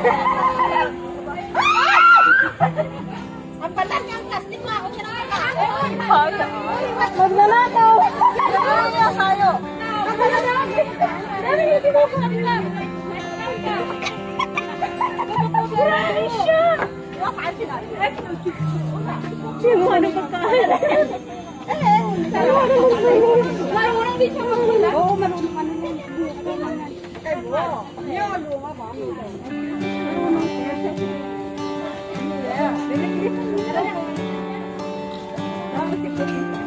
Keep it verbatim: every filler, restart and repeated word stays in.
Ang balat niya, ang plastic na ako. Magnanakaw! Ano niya sa'yo? Ang balat niya. Dami niya kinukuha nila. Grabe siya! Sino ano pagkain? Eh, marunong din siya magmula. Oo, marunong ka naman. Ay, bro. Yan, luma ba? Marunong siya. Yeah.